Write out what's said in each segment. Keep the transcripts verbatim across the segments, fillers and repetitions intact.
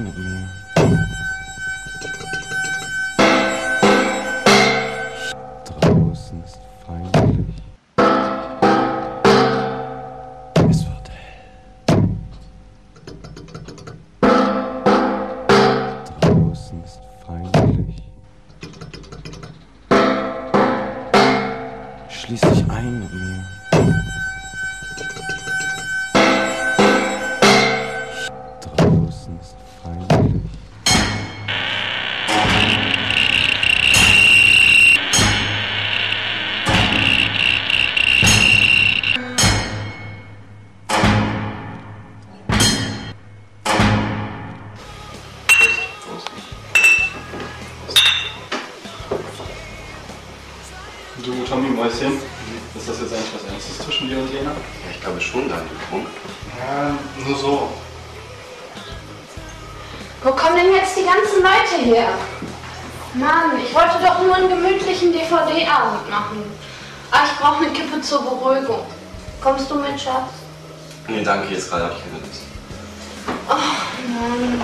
mit mir. Draußen ist feindlich. Es wird hell. Draußen ist feindlich. Schließ dich ein mit mir. Draußen ist feindlich. Du, Tommy Mäuschen, ist das jetzt eigentlich was Ernstes zwischen dir und Lena? Ja, ich glaube schon, Daniel. Und? Ja, nur so. Wo kommen denn jetzt die ganzen Leute her? Mann, ich wollte doch nur einen gemütlichen D V D-Abend machen. Aber ich brauche eine Kippe zur Beruhigung. Kommst du mit, Schatz? Nee, danke, jetzt gerade habe ich keine Lust. Ach, Mann.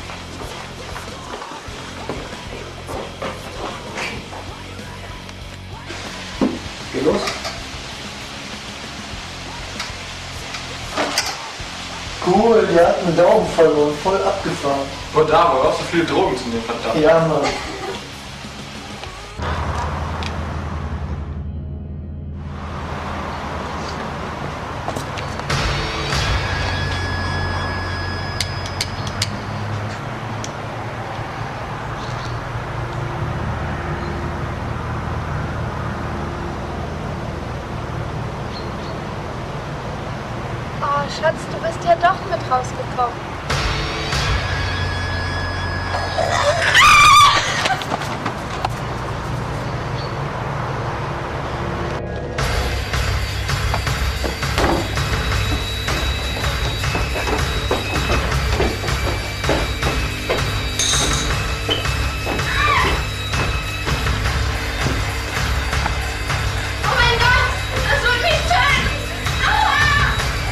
Geh los. Cool, der hat einen Daumen verloren, voll abgefahren. Oh, da, wo auch so viele Drogen zu nehmen, verdammt. Ja, Mann. Oh, Schatz, du bist ja doch mit rausgekommen. Oh mein Gott, das wird mich töten! Aua!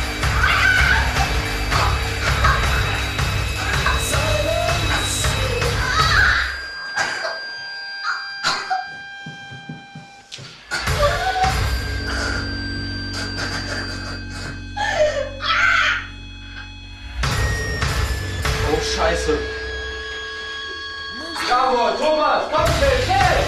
Oh, Scheiße. Jawohl, Thomas, komm schnell, schnell!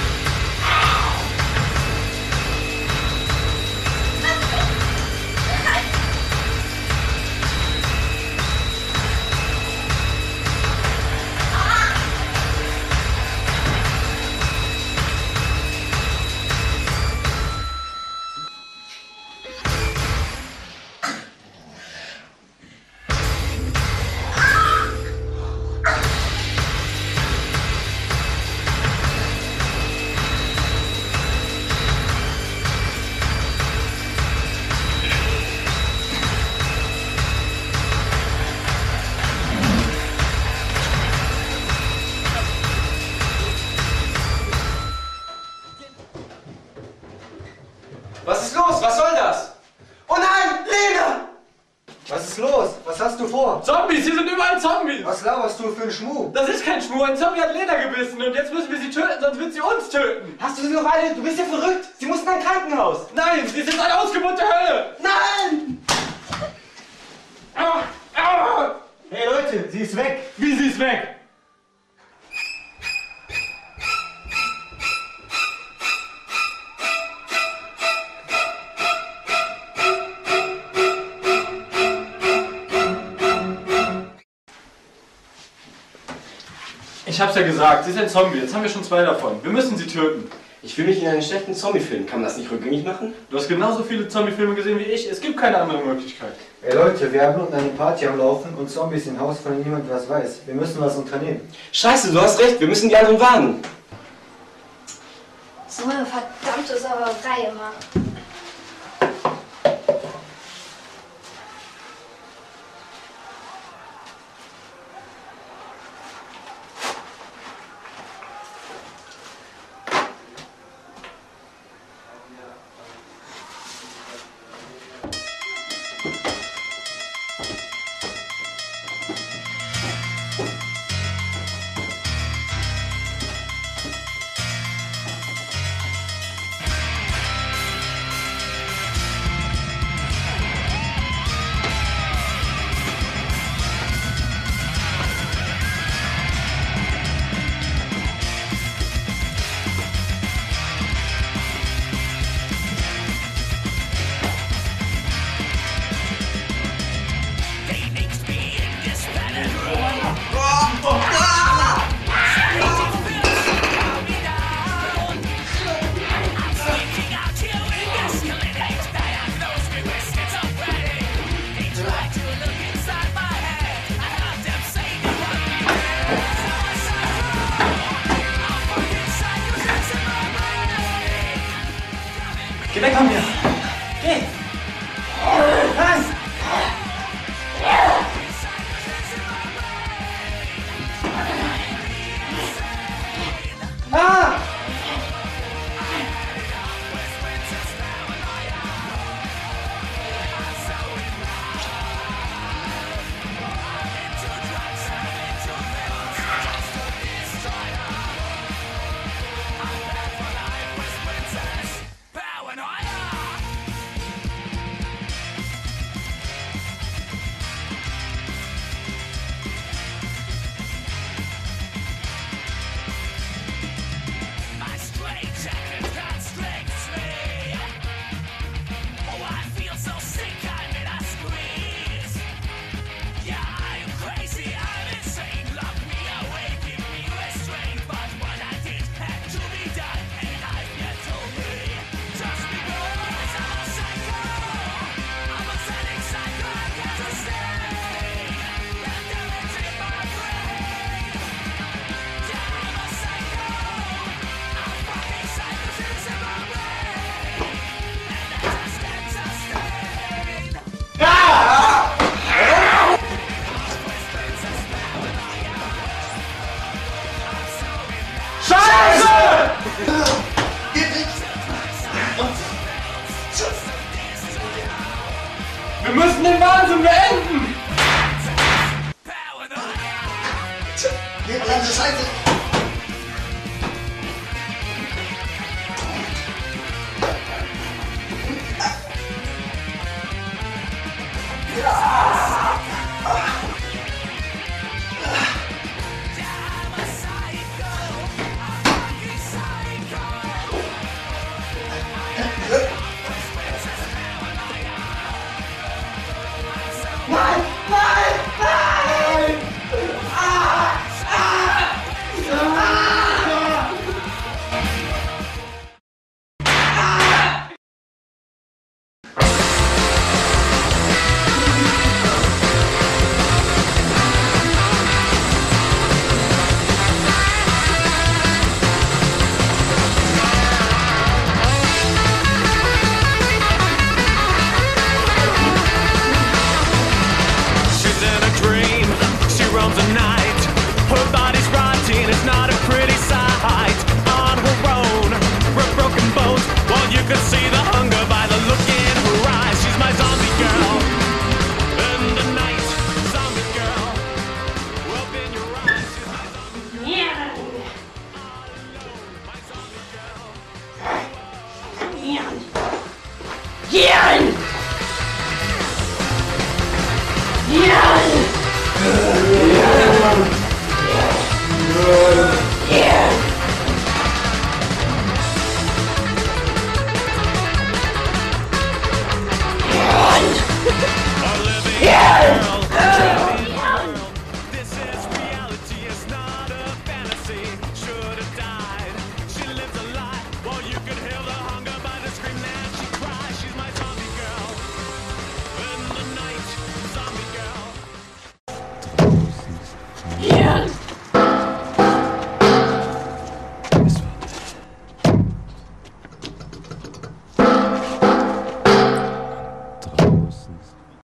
Was ist los? Was soll das? Oh nein, Lena! Was ist los? Was hast du vor? Zombies, hier sind überall Zombies! Was laberst du für einen Schmuh? Das ist kein Schmur, ein Zombie hat Lena gebissen und jetzt müssen wir sie töten, sonst wird sie uns töten! Hast du sie noch alle? Du bist ja verrückt! Sie mussten in ein Krankenhaus! Nein, sie sind eine Ausgeburt der Hölle! Nein! Ah, ah, Hey Leute, sie ist weg. wie sie ist weg! Ich hab's ja gesagt, sie ist ein Zombie, jetzt haben wir schon zwei davon. Wir müssen sie töten. Ich will mich in einen schlechten Zombie-Film. Kann man das nicht rückgängig machen? Du hast genauso viele Zombie-Filme gesehen wie ich, es gibt keine andere Möglichkeit. Hey Leute, wir haben unten eine Party am Laufen und Zombies im Haus, von denen niemand was weiß. Wir müssen was unternehmen. Scheiße, du hast recht. Wir müssen die anderen warnen. So eine verdammte Sauerei immer. Oh. weg von mir! Geh! Nein! Ah! Wir müssen den Wahnsinn beenden! Verdammte Scheiße! Nein! Nein! Nein! Ah! Ah! Yeah!